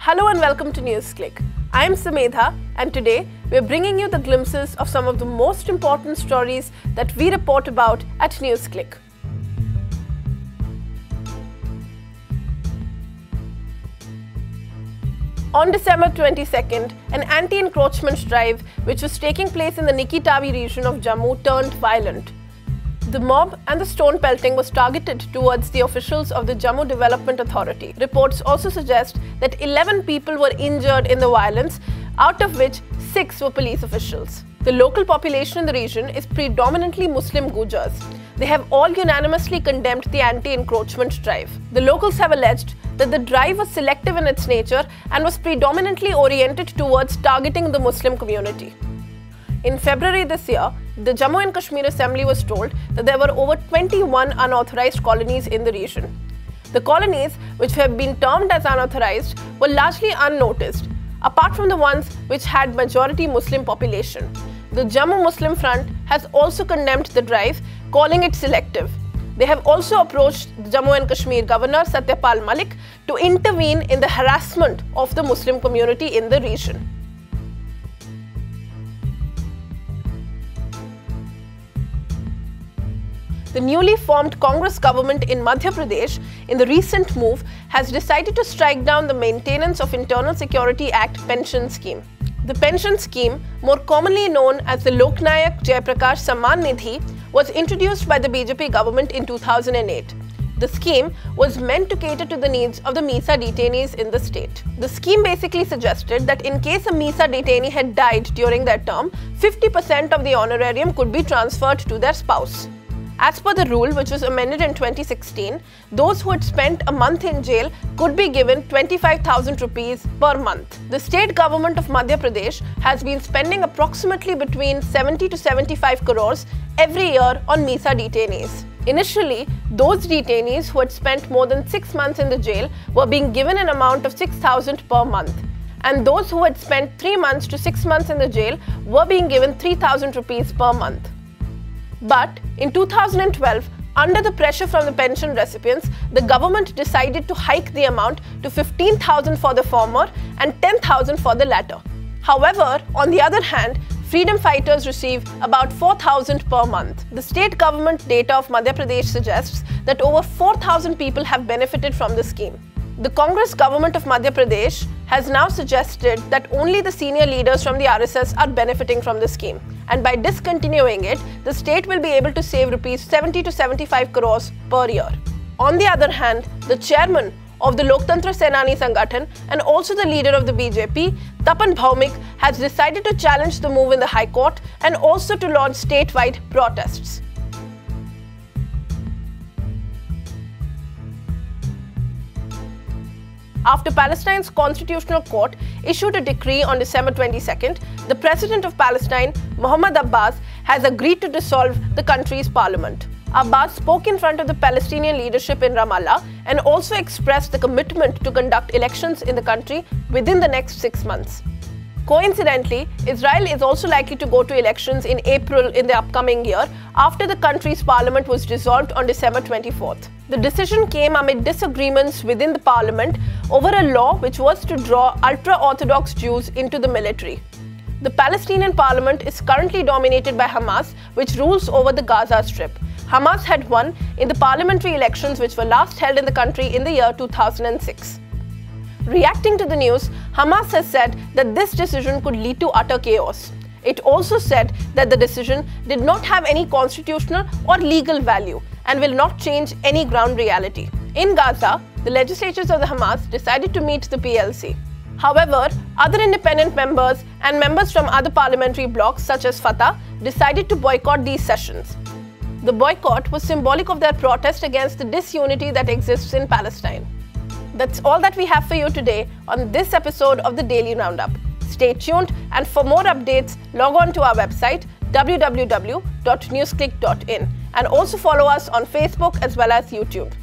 Hello and welcome to Newsclick. I am Samedha and today we are bringing you the glimpses of some of the most important stories that we report about at Newsclick. On December 22nd, an anti-encroachment drive which was taking place in the Nikitavi region of Jammu turned violent. The mob and the stone pelting was targeted towards the officials of the Jammu Development Authority. Reports also suggest that 11 people were injured in the violence, out of which 6 were police officials. The local population in the region is predominantly Muslim Gujars. They have all unanimously condemned the anti-encroachment drive. The locals have alleged that the drive was selective in its nature and was predominantly oriented towards targeting the Muslim community. In February this year, the Jammu and Kashmir Assembly was told that there were over 21 unauthorized colonies in the region. The colonies, which have been termed as unauthorized, were largely unnoticed, apart from the ones which had majority Muslim population. The Jammu Muslim Front has also condemned the drive, calling it selective. They have also approached the Jammu and Kashmir Governor Satyapal Malik to intervene in the harassment of the Muslim community in the region. The newly formed Congress government in Madhya Pradesh, in the recent move, has decided to strike down the Maintenance of Internal Security Act pension scheme. The pension scheme, more commonly known as the Lok Nayak Jayaprakash Samman Nidhi, was introduced by the BJP government in 2008. The scheme was meant to cater to the needs of the MISA detainees in the state. The scheme basically suggested that in case a MISA detainee had died during their term, 50% of the honorarium could be transferred to their spouse. As per the rule, which was amended in 2016, those who had spent a month in jail could be given 25,000 rupees per month. The state government of Madhya Pradesh has been spending approximately between 70 to 75 crores every year on MISA detainees. Initially, those detainees who had spent more than 6 months in the jail were being given an amount of 6,000 per month, and those who had spent 3 months to 6 months in the jail were being given 3,000 rupees per month. But in 2012, under the pressure from the pension recipients, the government decided to hike the amount to 15,000 for the former and 10,000 for the latter. However, on the other hand, freedom fighters receive about 4,000 per month. The state government data of Madhya Pradesh suggests that over 4,000 people have benefited from the scheme. The Congress government of Madhya Pradesh has now suggested that only the senior leaders from the RSS are benefiting from the scheme, and by discontinuing it, the state will be able to save rupees 70 to 75 crores per year. On the other hand, the chairman of the Loktantra Senani Sangathan and also the leader of the BJP, Tapan Bhaumik, has decided to challenge the move in the High Court and also to launch statewide protests. After Palestine's Constitutional Court issued a decree on December 22nd, the President of Palestine, Mahmoud Abbas, has agreed to dissolve the country's parliament. Abbas spoke in front of the Palestinian leadership in Ramallah and also expressed the commitment to conduct elections in the country within the next 6 months. Coincidentally, Israel is also likely to go to elections in April in the upcoming year after the country's parliament was dissolved on December 24th. The decision came amid disagreements within the parliament over a law which was to draw ultra-Orthodox Jews into the military. The Palestinian parliament is currently dominated by Hamas, which rules over the Gaza Strip. Hamas had won in the parliamentary elections which were last held in the country in the year 2006. Reacting to the news, Hamas has said that this decision could lead to utter chaos. It also said that the decision did not have any constitutional or legal value and will not change any ground reality. In Gaza, the legislatures of the Hamas decided to meet the PLC. However, other independent members and members from other parliamentary blocs such as Fatah decided to boycott these sessions. The boycott was symbolic of their protest against the disunity that exists in Palestine. That's all that we have for you today on this episode of the Daily Roundup. Stay tuned, and for more updates, log on to our website www.newsclick.in and also follow us on Facebook as well as YouTube.